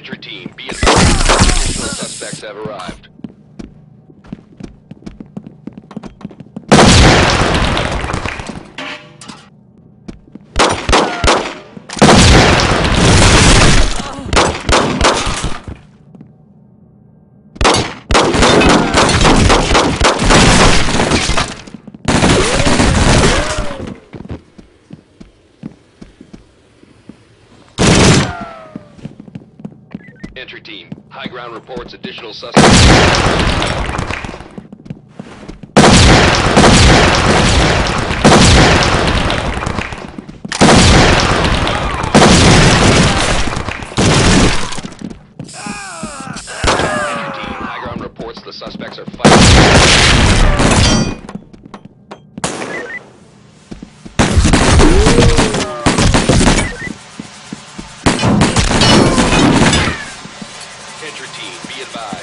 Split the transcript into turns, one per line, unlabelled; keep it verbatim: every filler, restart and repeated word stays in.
Entry team, be advised. Additional suspects have arrived. Entry team, high ground reports additional suspects. The suspects are fighting. Entry team, be advised.